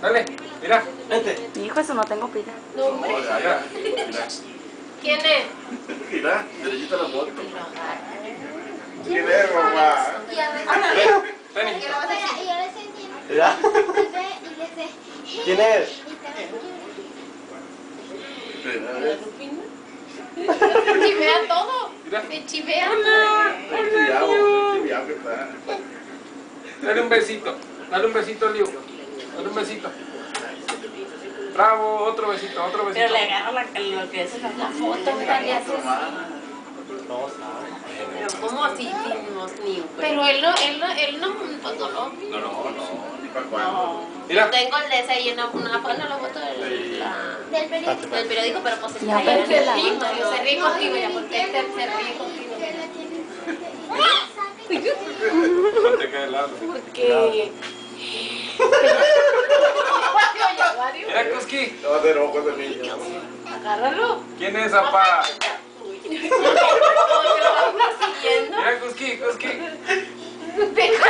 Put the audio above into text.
Dale, mira. Vente. Mi hijo, eso no tengo pila. No, hombre. Mira, mira. ¿Quién es? Mira, derechita la foto. ¿Quién es, mamá? Y a veces Ven, y a veces entiendo. Mira. Y ve y le dice, ¿Quién es? Chivea todo. Mira. Me chivea. Dale un besito. Dale un besito, Liu. Dale un besito. Bravo, otro besito, otro besito. Pero le agarro lo que es la foto, mira, le haces. No sabe. Pero ¿cómo así? Pero él no, pues no lo. No. Mira. Tengo el de ese y una foto Del periódico. del periódico, pero pues Ya, está pero se la- ríe contigo, ya porque se ríe contigo. No te cae el lado. Porque. Mira, Kuski. No te enojes de mí. Agárralo. ¿Quién es, papá? ¿Cómo que lo vas persiguiendo? Mira, Kuski, Kuski. Deja